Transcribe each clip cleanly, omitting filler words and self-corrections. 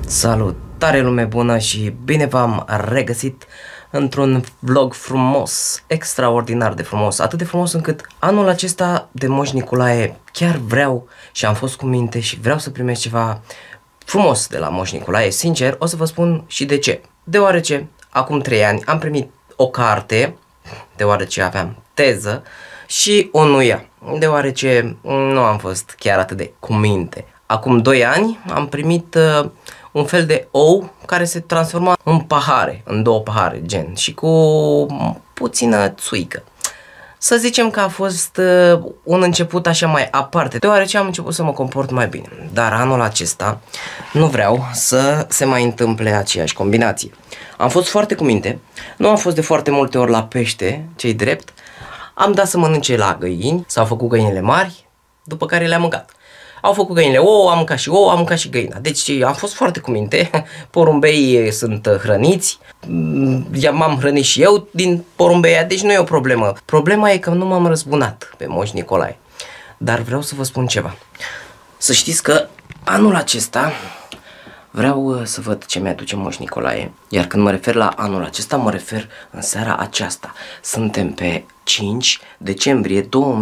Salutare lume bună și bine v-am regăsit într-un vlog frumos, extraordinar de frumos, atât de frumos încât anul acesta de Moș Nicolae chiar vreau și am fost cu minte și vreau să primesc ceva frumos de la Moș Nicolae. Sincer, o să vă spun și de ce. Deoarece acum 3 ani am primit o carte, deoarece aveam teză, și o nuia, deoarece nu am fost chiar atât de cu minte. Acum 2 ani am primit un fel de ou care se transforma în pahare, în 2 pahare, gen, și cu puțină țuică. Să zicem că a fost un început așa mai aparte, deoarece am început să mă comport mai bine. Dar anul acesta nu vreau să se mai întâmple aceeași combinație. Am fost foarte cu minte, nu am fost de foarte multe ori la pește, ce-i drept, am dat să mănânce la găini, s-au făcut găinile mari, după care le-am mâncat. Au făcut găinile ouă, am mâncat și ouă, am mâncat și găina. Deci am fost foarte cu minte, porumbeii sunt hrăniți, m-am hrănit și eu din porumbeia, deci nu e o problemă. Problema e că nu m-am răzbunat pe Moș Nicolae. Dar vreau să vă spun ceva. Să știți că anul acesta vreau să văd ce mi-aduce Moș Nicolae. Iar când mă refer la anul acesta, mă refer în seara aceasta. Suntem pe 5 decembrie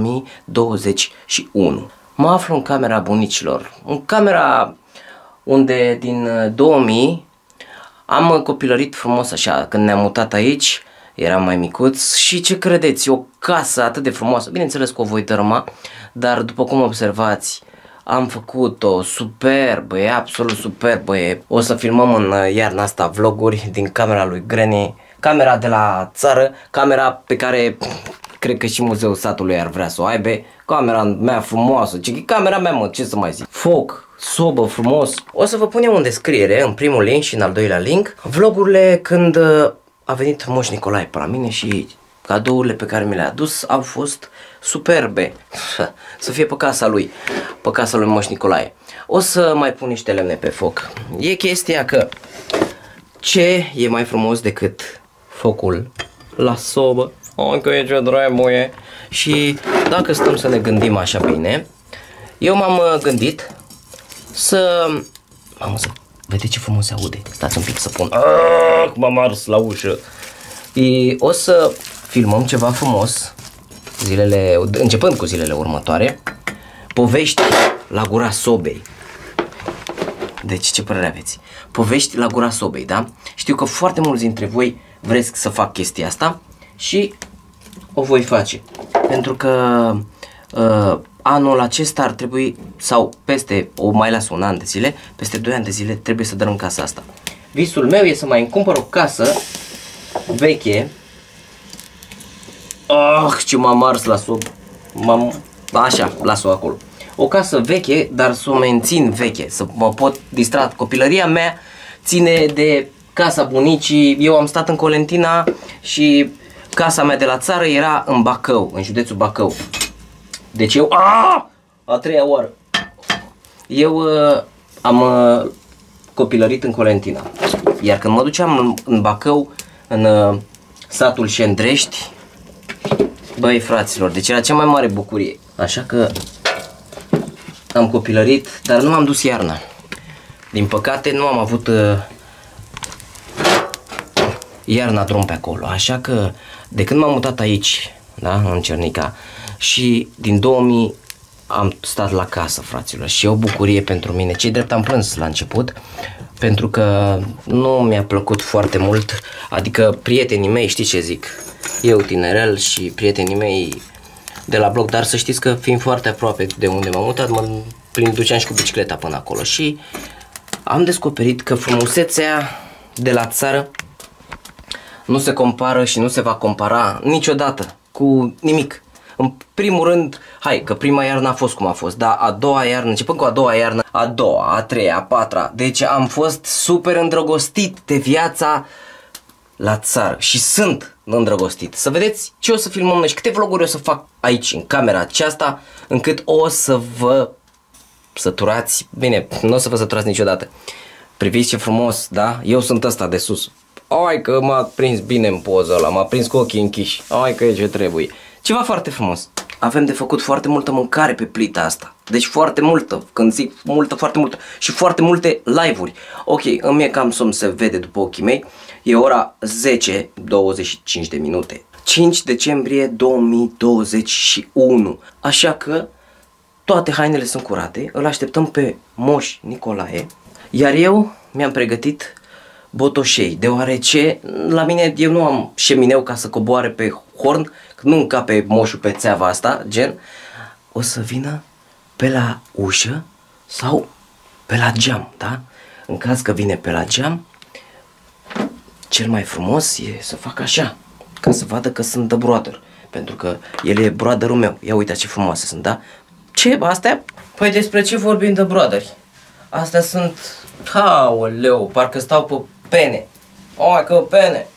2021. Mă aflu în camera bunicilor, în camera unde din 2000 am copilărit frumos așa. Când ne-am mutat aici, eram mai micuț și ce credeți, o casă atât de frumoasă, bineînțeles că o voi tărâma, dar după cum observați, am făcut-o superbă, e absolut superbă. O să filmăm în iarna asta vloguri din camera lui Granny, camera de la țară, camera pe care cred că și muzeul satului ar vrea să o aibă. Camera mea frumoasă, camera mea, mă, ce să mai zic. Foc, sobă, frumos. O să vă punem în descriere, în primul link și în al doilea link, vlogurile când a venit Moș Nicolae pe la mine și cadourile pe care mi le-a adus au fost superbe. Să fie pe casa lui, pe casa lui Moș Nicolae. O să mai pun niște lemne pe foc. E chestia că ce e mai frumos decât focul la sobă? Încă e ce trebuie. Și dacă stăm să ne gândim așa bine, eu m-am gândit să... Mamă, să vedeți ce frumos se aude. Stați un pic să pun... M-am ars la ușă. O să filmăm ceva frumos, începând cu zilele următoare. Povești la gura sobei. Deci ce părere aveți? Povești la gura sobei, da? Știu că foarte mulți dintre voi vreți să fac chestia asta și o voi face. Pentru că anul acesta ar trebui, sau peste, o mai las un an de zile, peste 2 ani de zile trebuie să dărâm casa asta. Visul meu e să mai îmi cumpăr o casă veche. Ce m-am ars la sub. Așa, las-o acolo. O casă veche, dar să o mențin veche, să mă pot distra. Copilăria mea ține de casa bunicii. Eu am stat în Colentina și casa mea de la țară era în Bacău, în județul Bacău. Deci eu, a 3-a oară, eu am copilărit în Colentina. Iar când mă duceam în Bacău, în satul Șendrești, băi fraților, deci era cea mai mare bucurie. Așa că am copilărit, dar nu m-am dus iarna. Din păcate nu am avut iarna drum pe acolo, așa că de când m-am mutat aici, da, în Cernica, și din 2000 am stat la casă, fraților, și e o bucurie pentru mine. Ce-i drept, am plâns la început, pentru că nu mi-a plăcut foarte mult, adică prietenii mei, știți ce zic, eu tinerel și prietenii mei de la bloc, dar să știți că fiind foarte aproape de unde m-am mutat, mă duceam și cu bicicleta până acolo și am descoperit că frumusețea de la țară nu se compară și nu se va compara niciodată cu nimic. În primul rând, hai că prima iarnă a fost cum a fost, dar a doua iarnă, începând cu a doua iarnă, a doua, a treia, a patra, deci am fost super îndrăgostit de viața la țară și sunt îndrăgostit. Să vedeți ce o să filmăm noi și câte vloguri o să fac aici, în camera aceasta, încât o să vă săturați, bine, nu o să vă săturați niciodată. Priviți ce frumos, da? Eu sunt ăsta de sus. Ai că m-a prins bine în poza ăla, m-a prins cu ochii închiși. Ai că e ce trebuie. Ceva foarte frumos. Avem de făcut foarte multă mâncare pe plita asta. Deci foarte multă, când zic multă, foarte multă. Și foarte multe live-uri. Ok, îmi e cam somn, se vede după ochii mei. E ora 10:25 de minute. 5 decembrie 2021. Așa că toate hainele sunt curate. Îl așteptăm pe Moș Nicolae. Iar eu mi-am pregătit botoșei, deoarece la mine eu nu am șemineu ca să coboare pe horn, că nu încape moșul pe țeava asta, gen. O să vină pe la ușă sau pe la geam, da? În caz că vine pe la geam, cel mai frumos e să fac așa, ca să vadă că sunt the brother, pentru că el e brotherul meu. Ia uite ce frumoase sunt, da? Ce? Astea? Păi despre ce vorbim de brotheri? Astea sunt... Aoleu, parcă stau pe pene. Oai că pene.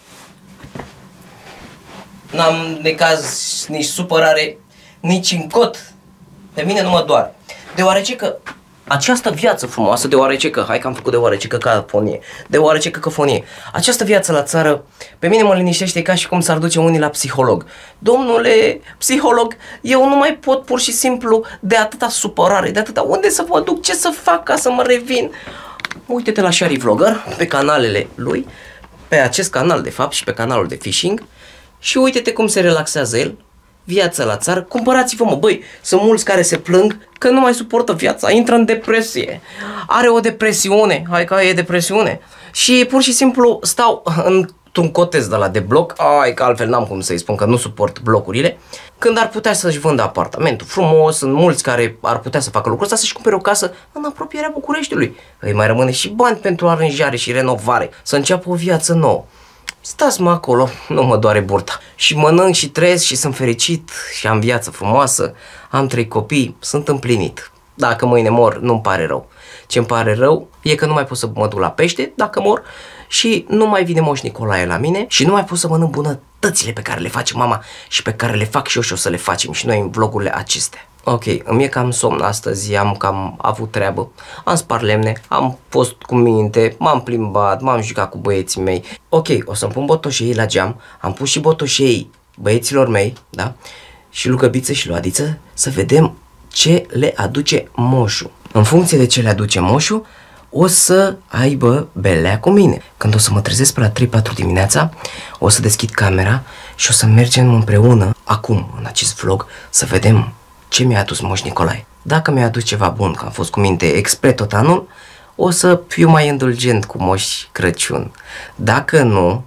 N-am de caz nici supărare, nici în cot. Pe mine nu mă doare. Deoarece că această viață frumoasă, deoarece că, hai că am făcut deoarece că cacofonie, deoarece că cacofonie, această viață la țară, pe mine mă liniștește ca și cum s-ar duce unii la psiholog. Domnule psiholog, eu nu mai pot pur și simplu de atâta supărare, de atâta, unde să mă duc, ce să fac ca să mă revin? Uite-te la Shari Vlogger, pe canalele lui, pe acest canal de fapt și pe canalul de fishing și uite-te cum se relaxează el. Viața la țară, cumpărați-vă mă, băi, sunt mulți care se plâng că nu mai suportă viața, intră în depresie, are o depresiune, hai că e depresiune și pur și simplu stau într-un cotez de la de bloc, ai că altfel n-am cum să-i spun că nu suport blocurile, când ar putea să-și vândă apartamentul frumos, sunt mulți care ar putea să facă lucrul ăsta, să-și cumpere o casă în apropierea Bucureștiului, îi mai rămâne și bani pentru aranjare și renovare, să înceapă o viață nouă. Stați mă acolo, nu mă doare burta. Și mănânc și trăiesc și sunt fericit și am viață frumoasă, am 3 copii, sunt împlinit. Dacă mâine mor, nu-mi pare rău. Ce-mi pare rău e că nu mai pot să mă duc la pește dacă mor și nu mai vine Moș Nicolae la mine și nu mai pot să mănânc bunătățile pe care le face mama și pe care le fac și eu și o să le facem și noi în vlogurile acestea. Ok, îmi e cam somn astăzi, am cam avut treabă, am spart lemne, am fost cu minte, m-am plimbat, m-am jucat cu băieții mei. Ok, o să-mi pun botoșei la geam, am pus și botoșei băieților mei, da? Și lui Găbiță și lui Adiță să vedem ce le aduce moșul. În funcție de ce le aduce moșul, o să aibă belea cu mine. Când o să mă trezesc pe la 3-4 dimineața, o să deschid camera și o să mergem împreună, acum, în acest vlog, să vedem ce mi-a adus Moș Nicolae. Dacă mi-a adus ceva bun, că am fost cu minte expre tot anul, o să fiu mai indulgent cu Moș Crăciun. Dacă nu,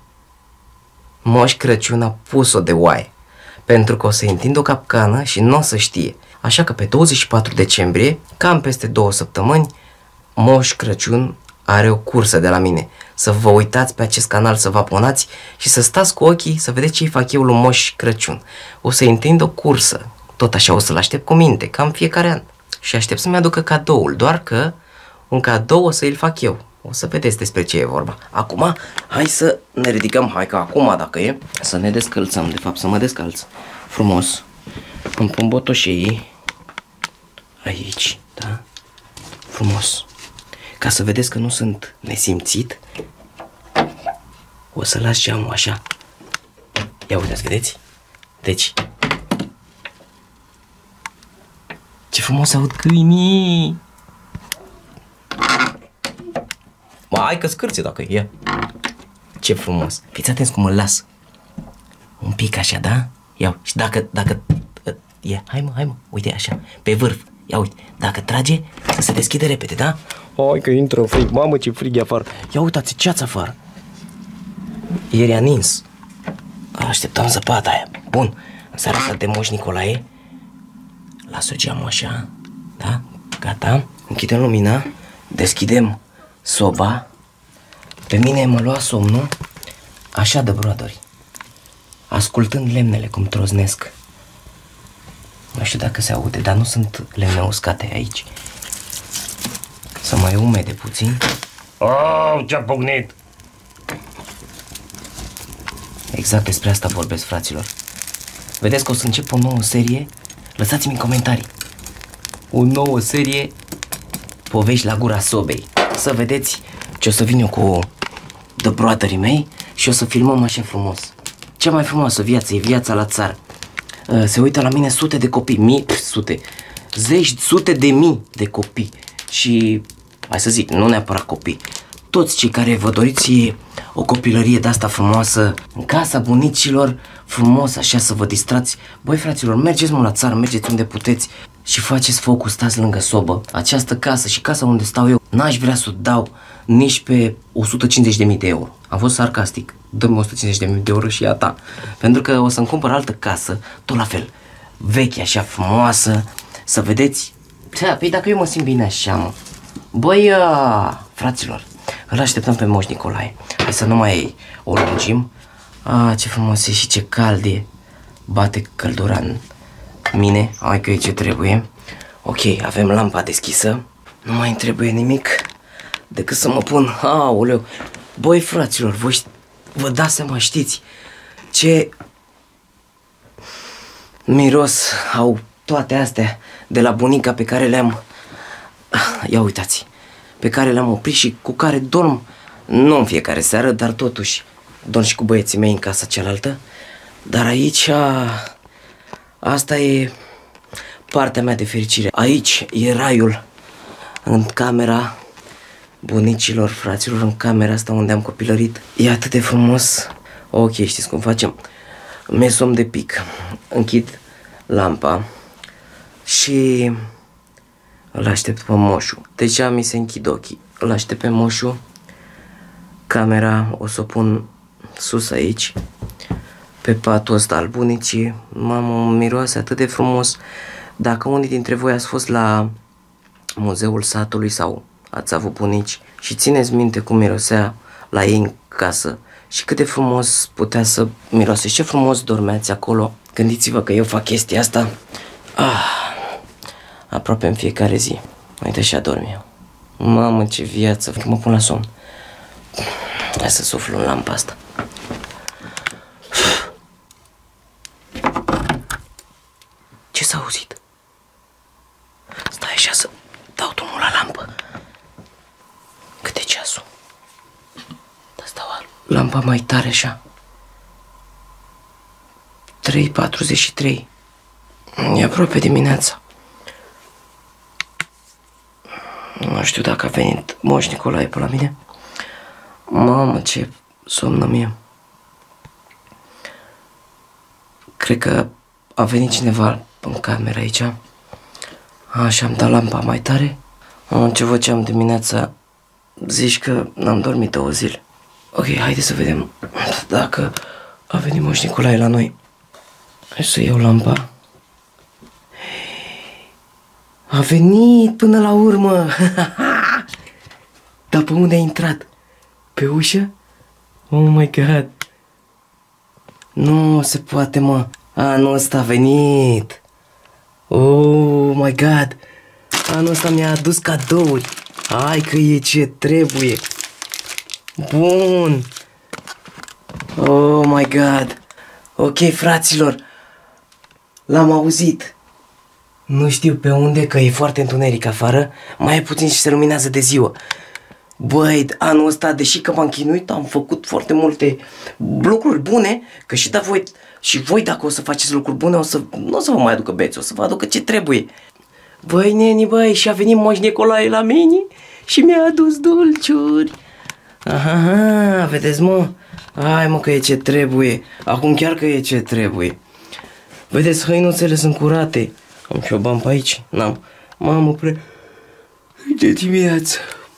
Moș Crăciun a pus-o de oaie, pentru că o să întind o capcană și nu o să știe. Așa că pe 24 decembrie, cam peste 2 săptămâni, Moș Crăciun are o cursă de la mine. Să vă uitați pe acest canal, să vă abonați și să stați cu ochii să vedeți ce-i fac eu lui Moș Crăciun. O să întind o cursă. Tot așa o să-l aștept cu minte, cam fiecare an. Și aștept să-mi aducă cadoul, doar că un cadou o să îl fac eu. O să vedeți despre ce e vorba. Acum, hai să ne ridicăm, hai că acum dacă e, să ne descălțăm, de fapt să mă descalț. Frumos. Îmi pun botoșei aici, da? Frumos. Ca să vedeți că nu sunt nesimțit, o să las geamul așa. Ia uitați, vedeți? Deci, ce frumos aud câinii! Hai că scârție dacă e. Ce frumos! Fiți atenți cum îl las. Un pic așa, da? Ia, și dacă e, hai mă, uite așa, pe vârf. Ia uite, dacă trage, să se deschide repede, da? Hai că intră frig, mamă ce frig e afară. Ia uitați, ceață afară. Ieri a nins. Așteptam zăpada aia. Bun, în seara asta de Moș Nicolae, las-o geamul așa, da? Gata. Închidem lumina, deschidem soba. Pe mine mă lua somnul, așa de brodori, ascultând lemnele cum troznesc. Nu știu dacă se aude, dar nu sunt lemne uscate aici. Să mai umede puțin. Oh, ce-a pugnit! Exact despre asta vorbesc, fraților. Vedeți că o să încep o nouă serie. Lăsați-mi în comentarii o nouă serie povești la gura sobei. Să vedeți ce o să vin eu cu The Brotherii mei și o să filmăm așa frumos. Cea mai frumoasă viață e viața la țară. Se uită la mine sute de copii, mii, sute, zeci, sute de mii de copii și, hai să zic, nu neapărat copii, toți cei care vă doriți o copilărie de asta frumoasă, în casa bunicilor, frumos, așa să vă distrați. Băi, fraților, mergeți mă la țară, mergeți unde puteți și faceți focul, stați lângă sobă. Această casă și casa unde stau eu, n-aș vrea să o dau nici pe 150.000 de euro. Am fost sarcastic, dă-mi 150.000 de euro și a ta. Pentru că o să-mi cumpăr altă casă, tot la fel, veche, așa, frumoasă, să vedeți. Păi dacă eu mă simt bine așa, mă. Băi, fraților, îl așteptăm pe Moș Nicolae. Hai să nu mai o lungim. Ce frumos e și ce cald e. Bate căldura în mine. Hai că e ce trebuie. Ok, avem lampa deschisă. Nu mai îmi trebuie nimic decât să mă pun. Aoleu. Băi, fraților, voi vă dați seama, știți ce miros au toate astea de la bunica pe care le-am... Ia uitați, pe care le-am oprit și cu care dorm, nu în fiecare seară, dar totuși dorm și cu băieții mei în casa cealaltă. Dar aici, asta e partea mea de fericire. Aici e raiul, în camera bunicilor, fraților, în camera asta unde am copilărit. E atât de frumos. Ok, știți cum facem? Mi-e somn de pic. Închid lampa și îl aștept pe moșu. Deja mi se închid ochii. Îl aștept pe moșu. Camera o să o pun sus aici, pe patul ăsta al bunicii. Mamă, miroase atât de frumos. Dacă unii dintre voi ați fost la muzeul satului sau ați avut bunici și țineți minte cum mirosea la ei în casă și cât de frumos putea să miroase și ce frumos dormeați acolo. Gândiți-vă că eu fac chestia asta aproape în fiecare zi. Uite, așa dorm eu. Mamă, ce viață, mă pun la somn. Hai să suflu în lampa asta. Ce s-a auzit? Stai așa să dau drumul la lampă. Cât e ceasul? Da, stau lampa mai tare așa. 3:43. E aproape dimineața. Nu știu dacă a venit Moș Nicolae pe la mine. Mamă, ce somn mie. Cred că a venit cineva în cameră aici. Așa, am dat lampa mai tare. Ce făceam dimineața? Zici că n-am dormit 2 zile. Ok, haide să vedem dacă a venit Moș Nicolae la noi. Hai să iau lampa. A venit până la urmă. Dar pe unde a intrat? Pe ușă? Oh my god. Nu se poate, mă. Anul ăsta a venit. Oh my god. Anul ăsta mi-a adus cadouri. Hai că e ce trebuie. Bun. Oh my god. Ok, fraților. L-am auzit. Nu știu pe unde, că e foarte întuneric afară. Mai e puțin și se luminează de ziua. Băi, anul ăsta, deși că m-am chinuit, am făcut foarte multe lucruri bune, că și voi dacă o să faceți lucruri bune, nu o să vă mai aducă beți, o să vă aducă ce trebuie. Băi, neni, băi, și a venit Moș Nicolae la mine și mi-a adus dulciuri. Aha, vedeți, mă? Hai, mă, că e ce trebuie. Acum chiar că e ce trebuie. Vedeți, hăinuțele sunt curate. Am și o bani pe aici? N-am. Mamă, de dimineață.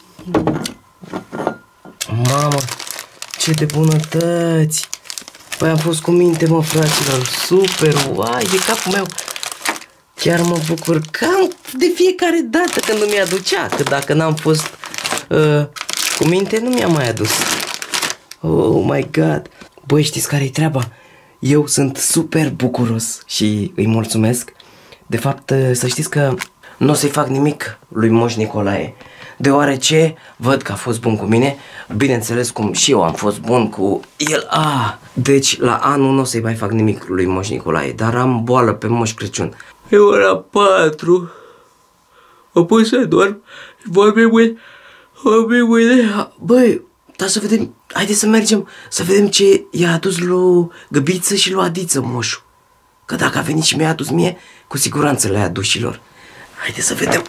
Mamă, ce de bunătăți. Păi am fost cu minte, mă, fraților. Super, uai, de capul meu. Chiar mă bucur cam de fiecare dată când nu mi-aducea. Că dacă n-am fost cu minte, nu mi-a mai adus. Oh my god. Băi, știți care-i treaba? Eu sunt super bucuros și îi mulțumesc. De fapt, să știți că nu o să-i fac nimic lui Moș Nicolae, deoarece văd că a fost bun cu mine, bineînțeles cum și eu am fost bun cu el. Deci la anul nu o să-i mai fac nimic lui Moș Nicolae, dar am boală pe Moș Crăciun. E ora 4, mă pun să dorm și vorbim mâine. Băi, dar să vedem, haideți să mergem să vedem ce i-a adus lui Găbiță și lui Adiță moșu. Că dacă a venit și mi-a adus mie, cu siguranță le-a adus și lor. Haideți să vedem.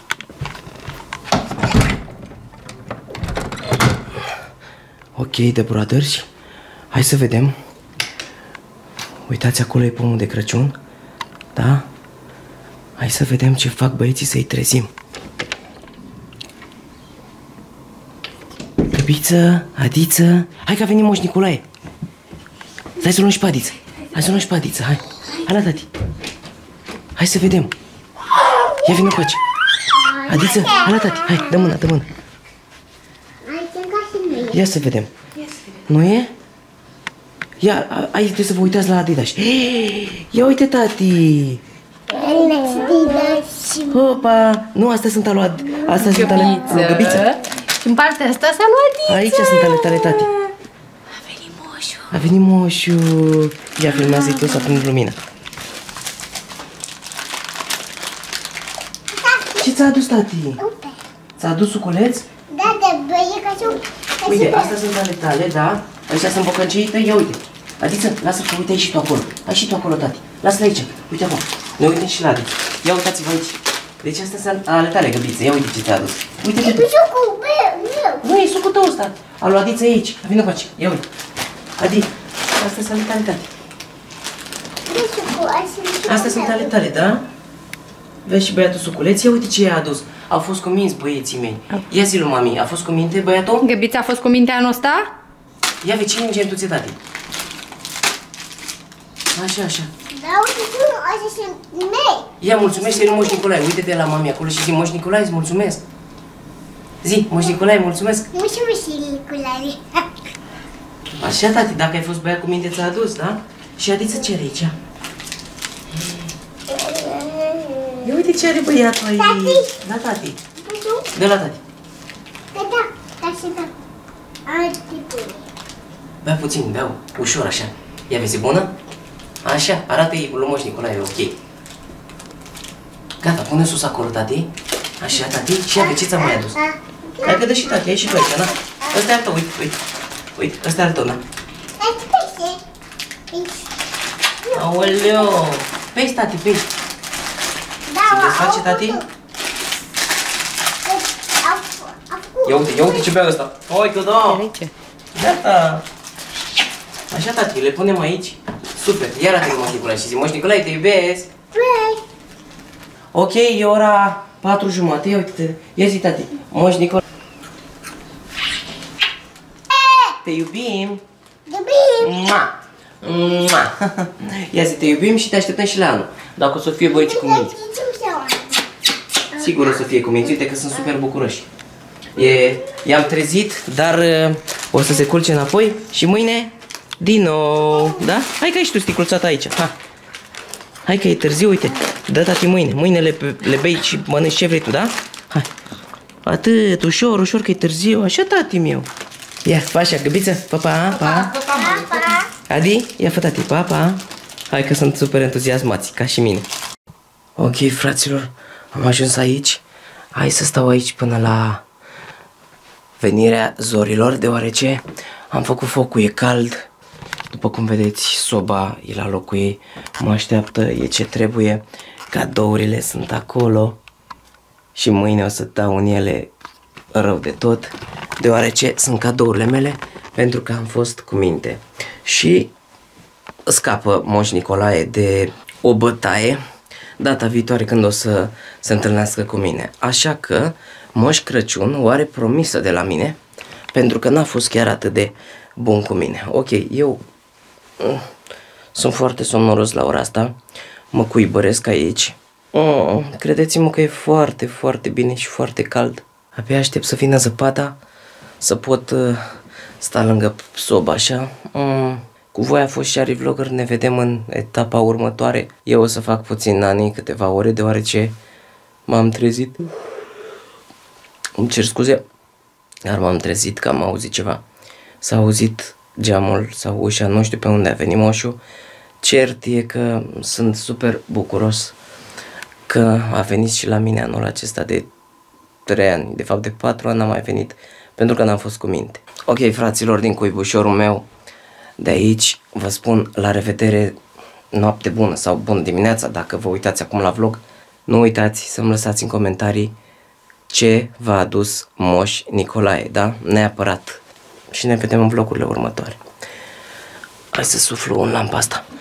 Ok, The Brothers. Hai să vedem. Uitați, acolo e pomul de Crăciun. Da? Hai să vedem ce fac băieții să-i trezim. Găbiță, Adiță. Hai că a venit Moș Nicolae. Hai să luăm și pe Adiță. Hai să luăm și pe Adiță, hai. Hai la tati. Hai să vedem. Ia vină cu aici. Adiță, hai la tati. Hai, dă mâna, dă mâna. Ia să vedem. Nu e? Ia, aici trebuie să vă uitați la Adidas. Ia uite, tati. Hopa. Nu, astea sunt ale astea sunt ale lui Găbiță. Și în partea asta s-a luat Adiță. Aici sunt ale tale, tati. A venit moșul. A venit moșul. Ia, filmează-i tu să aprind lumina. Ce ți-a adus, tati? Ți-a adus suculeț? Da, de băie ca și... Uite, astea sunt ale tale, da? Ăștia sunt bocăncei tăi, ia uite. Adiță, lasă că uite, ai și tu acolo. Ai și tu acolo, tati. Lasă-l aici. Uite acolo. Ne uităm și la Adiță. Ia uitați-vă aici. Deci astea sunt ale tale, Găbiță. Ia uite ce ți-a adus. Uite-te tu. Sucul meu. Nu, e sucul tău ăsta. Al lui Adiță e aici. Vină cu aici. Ia uite. Adi, astea sunt ale tale, tati. Astea sunt ale tale, da? Vezi și băiatul suculeț? Ia uite ce i-a adus. Au fost cuminți băieții mei. Ia zi lui mami, a fost cu minte băiatul? Găbița a fost cu mintea anul ăsta? Ia vezi ce ingentuțe, tati. Așa, așa. Da, uite, tu, așa sunt mei. Ia, mulțumește-i lui Moș Nicolae. Uite-te la mami acolo și zi, Moș Nicolae, îți mulțumesc. Zi, Moș Nicolae, mulțumesc. Mulțumesc, Nicolae. Așa, tati, dacă ai fost băiat cu minte, ți-a adus, da? Și Adiță ce are aici? Ia uite ce are băiatul aici. Tati. Da, tati. Dă la tati. Da, și da. Bea puțin, beau, ușor așa. Ia vezi, e bună? Așa, arată-i lui Moș Nicolae, ok. Gata, pune sus acolo, tati. Așa, tati, și ia vezi ce ți-a mai adus. Hai că dă și tati, ai și tu aici, na? Ăsta e al tău, uite, uite. Uite, ăsta e al tău, na? Aoleu! Pești, tati, pești. Se desface, tati? Ia uite ce bea ăsta. Oi, că da! Gata! Așa, tati, le punem aici. Super, iar arată-i Moș Nicolae și zi, Moș Nicolae, te iubesc! Ok, e ora 4:30, ia uite-te. Ia zi, tati, Moș Nicolae. Te iubim! Iubim! Mua! Mua! Ia zi, te iubim și te așteptăm și la anul. Dacă o să fie băieții cu minți. Sigur o să fie cu minți, uite că sunt super bucuroși. I-am trezit, dar o să se culce înapoi și mâine din nou, da? Hai că ești tu sticluța ta aici, ha. Hai că e târziu, uite, dă tati mâine, mâine le bei și mănânci ce vrei tu, da? Hai, atât, ușor, ușor că e târziu, așa tati meu. Ia, fă așa, Găbiță, pa, pa, pa. Adi, ia fă tati, pa, pa. Hai că sunt super entuziasmați, ca și mine. Ok, fraților, am ajuns aici. Hai să stau aici până la venirea zorilor, deoarece am făcut focul, e cald. După cum vedeți, soba e la locul ei, mă așteaptă, e ce trebuie. Cadourile sunt acolo și mâine o să dau în ele rău de tot, deoarece sunt cadourile mele pentru că am fost cu minte. Și scapă Moș Nicolae de o bătaie data viitoare când o să se întâlnească cu mine. Așa că Moș Crăciun o are promisă de la mine, pentru că n-a fost chiar atât de bun cu mine. Ok, eu sunt foarte somnoros la ora asta, mă cuibăresc aici. Credeți-mă că e foarte, foarte bine și foarte cald. Abia aștept să vină zăpada, să pot sta lângă soba așa. Cu voi a fost și Ari Vlogger, ne vedem în etapa următoare. Eu o să fac puțin nani, câteva ore, deoarece m-am trezit. Îmi cer scuze, dar m-am trezit că am auzit ceva. S-a auzit geamul sau ușa, nu știu pe unde a venit moșul. Cert e că sunt super bucuros că a venit și la mine anul acesta de 3 ani. De fapt de 4 ani n-am mai venit, pentru că n-am fost cu minte. Ok, fraților din cuibușorul meu, de aici vă spun la revedere, noapte bună sau bună dimineața dacă vă uitați acum la vlog. Nu uitați să-mi lăsați în comentarii ce v-a adus Moș Nicolae, da? Neapărat. Și ne vedem în vlogurile următoare. Hai să suflu în lampa asta.